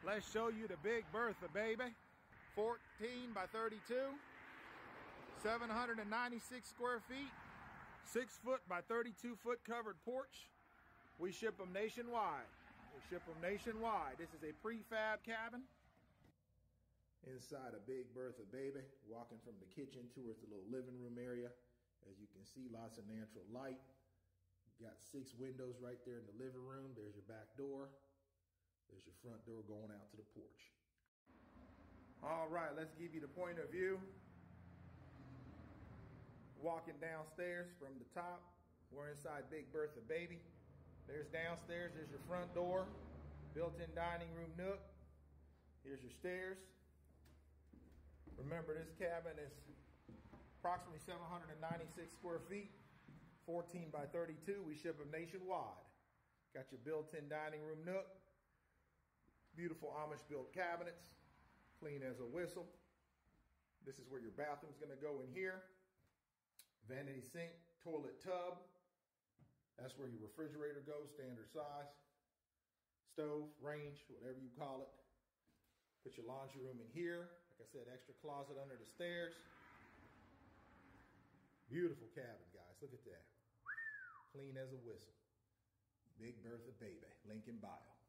Let's show you the Big Bertha, baby. 14 by 32, 796 square feet, 6 foot by 32 foot covered porch. We ship them nationwide. This is a prefab cabin. Inside a Big Bertha, baby. Walking from the kitchen towards the little living room area. As you can see, lots of natural light. Got 6 windows right there in the living room. There's your back door. There's your front door going out to the porch. All right, let's give you the point of view. Walking downstairs from the top. We're inside Big Bertha, baby. There's downstairs, there's your front door. Built-in dining room nook. Here's your stairs. Remember, this cabin is approximately 796 square feet, 14 by 32. We ship them nationwide. Got your built-in dining room nook. Beautiful Amish built cabinets, clean as a whistle. This is where your bathroom's gonna go in here. Vanity sink, toilet tub. That's where your refrigerator goes, standard size. Stove, range, whatever you call it. Put your laundry room in here. Like I said, extra closet under the stairs. Beautiful cabin, guys. Look at that. Clean as a whistle. Big Bertha, baby. Link in bio.